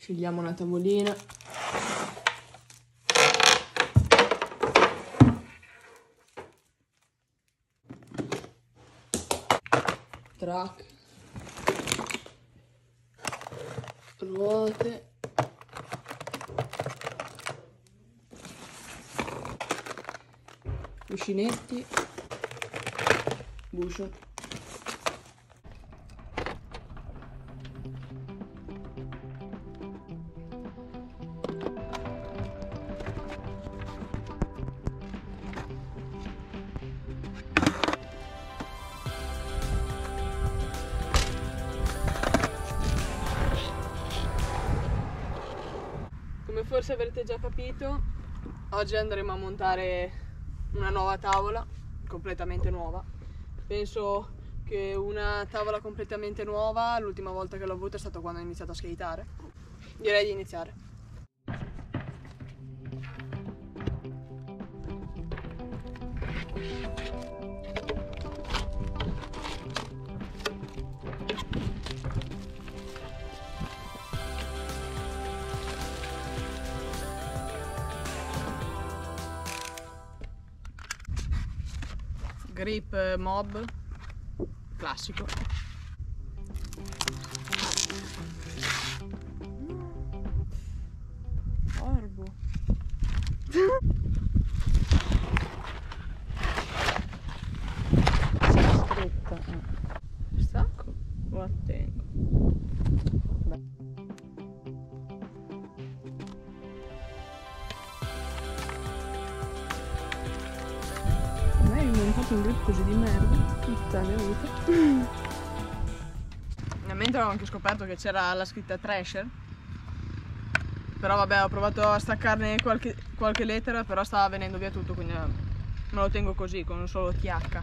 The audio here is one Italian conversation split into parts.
Scegliamo una tavolina. Track. Ruote. Cuscinetti. Bushot. Come forse avrete già capito, oggi andremo a montare una nuova tavola, completamente nuova. Penso che una tavola completamente nuova, l'ultima volta che l'ho avuta è stata quando ho iniziato a skateare. Direi di iniziare. Grip Mob classico. Orbo. Stretta. Stacco o attengo? Hai montato un grip così di merda tutta la mia vita. Mentre ho anche scoperto che c'era la scritta Thrasher, però vabbè, ho provato a staccarne qualche lettera, però stava venendo via tutto, quindi me lo tengo così con un solo TH.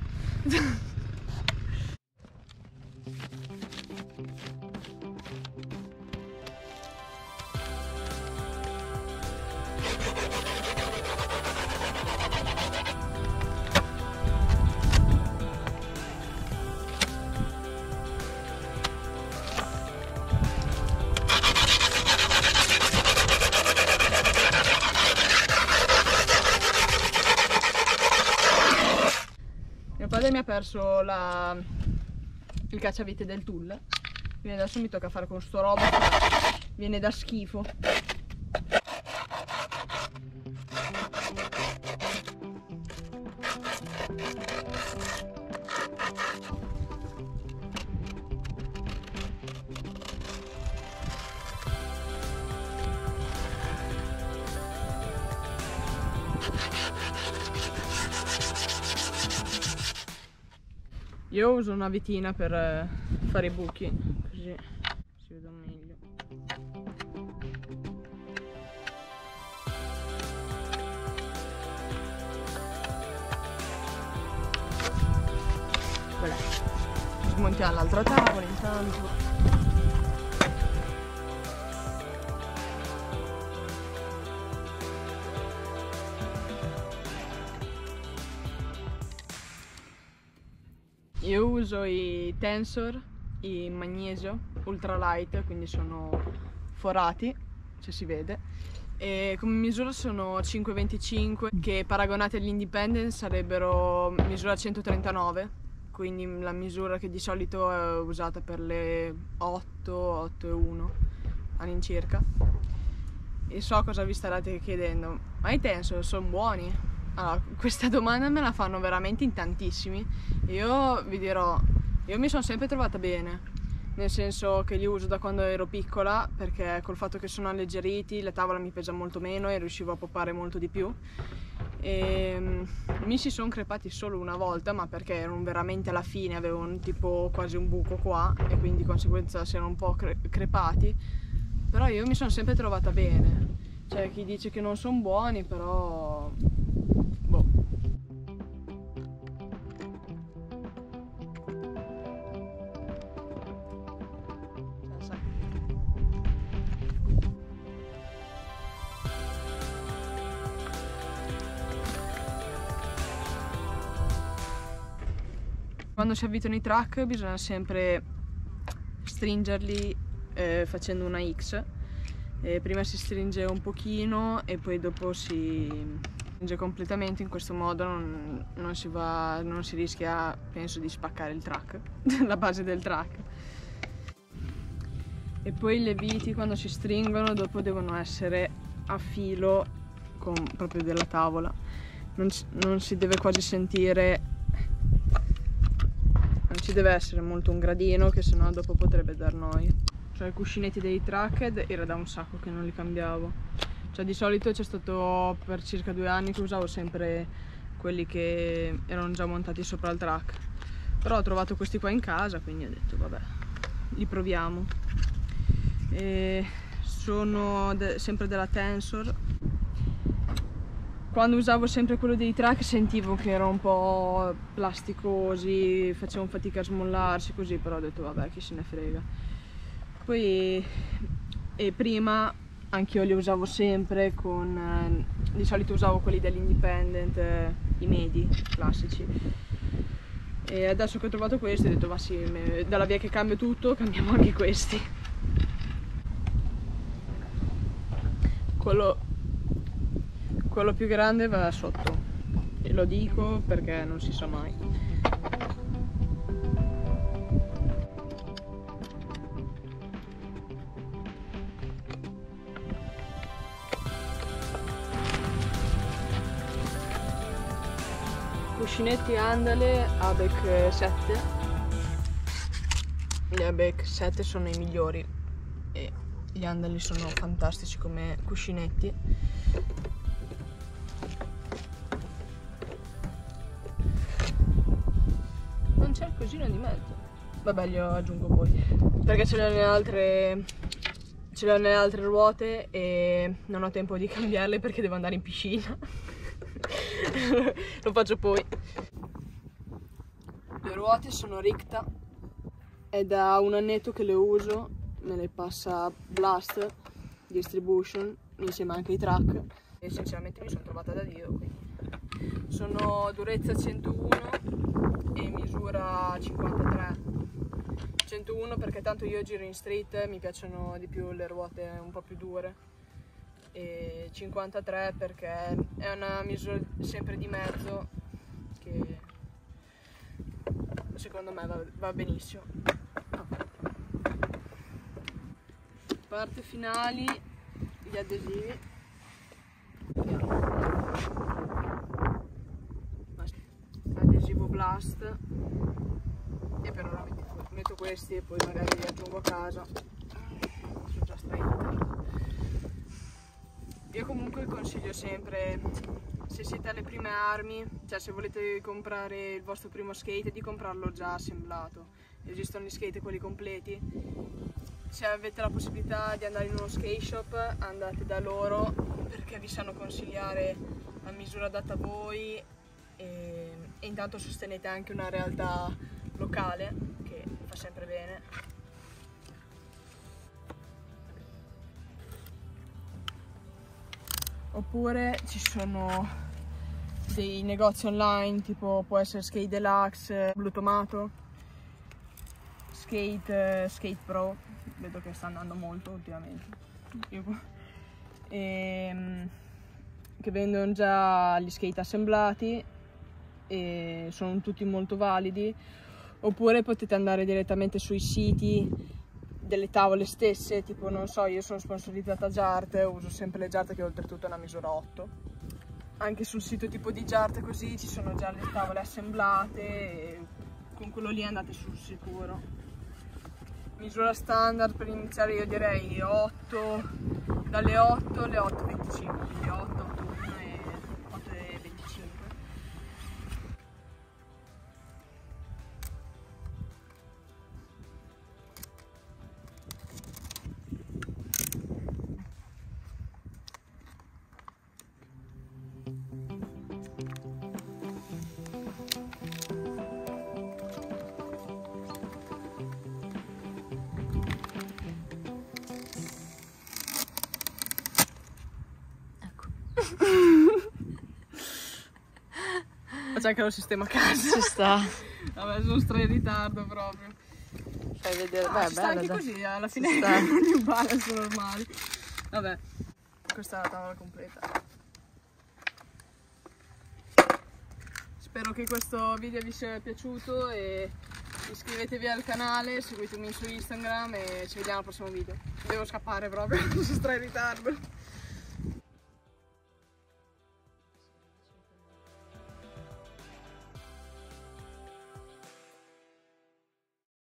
Mio padre mi ha perso il cacciavite del Tool, quindi adesso mi tocca fare con sto robot, viene da schifo. Io uso una vitina per fare i buchi, così si vedono meglio. Voilà. Smontiamo l'altra tavola intanto. Io uso i Tensor, i magnesio ultralight, quindi sono forati, se si vede, e come misura sono 5,25, che paragonate all'Independence sarebbero misura 139, quindi la misura che di solito è usata per le 8, 8,1 all'incirca. E so cosa vi starete chiedendo, ma i Tensor sono buoni? Allora, questa domanda me la fanno veramente in tantissimi. Io vi dirò, io mi sono sempre trovata bene, nel senso che li uso da quando ero piccola, perché col fatto che sono alleggeriti la tavola mi pesa molto meno e riuscivo a poppare molto di più. E mi si sono crepati solo una volta, ma perché erano veramente alla fine, avevano tipo quasi un buco qua e quindi di conseguenza si erano un po' crepati, però io mi sono sempre trovata bene. C'è chi dice che non sono buoni, però boh. Quando si avvitano i track bisogna sempre stringerli facendo una X, Prima si stringe un pochino e poi dopo si stringe completamente. In questo modo non si rischia, penso, di spaccare il track, la base del track. E poi le viti, quando si stringono, dopo devono essere a filo proprio della tavola. Non si deve quasi sentire, non ci deve essere molto un gradino, che sennò dopo potrebbe dar noia. Cioè i cuscinetti dei tracked era da un sacco che non li cambiavo. Cioè di solito c'è stato per circa 2 anni che usavo sempre quelli che erano già montati sopra il track. Però ho trovato questi qua in casa, quindi ho detto vabbè, li proviamo. E sono sempre della Tensor. Quando usavo sempre quello dei track sentivo che era un po' plasticosi, facevano fatica a smollarsi così, però ho detto vabbè, chi se ne frega. Poi prima anch'io li usavo sempre di solito usavo quelli dell'Independent, i medi classici. E adesso che ho trovato questi ho detto ma sì, dalla via che cambio tutto, cambiamo anche questi. Quello più grande va sotto, e lo dico perché non si sa mai. Cuscinetti Andale Abec 7. Gli Abec 7 sono i migliori e gli Andali sono fantastici come cuscinetti. Non c'è il cosino di mezzo. Vabbè, li aggiungo poi perché ce le ho nelle altre ruote e non ho tempo di cambiarle perché devo andare in piscina. Lo faccio poi. Le ruote sono Ricta, è da un annetto che le uso, me le passa Blast Distribution insieme anche ai track e sinceramente mi sono trovata da Dio. Quindi sono durezza 101 e misura 53. 101 perché tanto io giro in street, mi piacciono di più le ruote un po' più dure, e 53 perché è una misura sempre di mezzo che secondo me va benissimo. Parte finali, gli adesivi. Adesivo Blast e per ora metto questi e poi magari li aggiungo a casa. Sono già stretti. Io comunque consiglio sempre, se siete alle prime armi, cioè se volete comprare il vostro primo skate, di comprarlo già assemblato. Esistono gli skate quelli completi. Se avete la possibilità di andare in uno skate shop, andate da loro perché vi sanno consigliare la misura adatta a voi e intanto sostenete anche una realtà locale che fa sempre bene. Oppure ci sono dei negozi online, tipo può essere Skate Deluxe, Blue Tomato, Skate Pro, vedo che sta andando molto ultimamente, che vendono già gli skate assemblati e sono tutti molto validi. Oppure potete andare direttamente sui siti delle tavole stesse, tipo non so, io sono sponsorizzata a Jart, uso sempre le Jart che oltretutto è una misura 8. Anche sul sito tipo di Jart così ci sono già le tavole assemblate e con quello lì andate sul sicuro. Misura standard per iniziare io direi 8, dalle 8 alle 8,25, quindi 8, 8,1 e 8,25. Faccio anche lo sistema a casa. Ci sta. Vabbè, sono stra in ritardo proprio. Fai vedere. Ci Beh, sta bella anche già. così, alla fine sta. New Balance normali. Vabbè, questa è la tavola completa. Spero che questo video vi sia piaciuto e iscrivetevi al canale, seguitemi su Instagram e ci vediamo al prossimo video. Devo scappare proprio, sono stra in ritardo.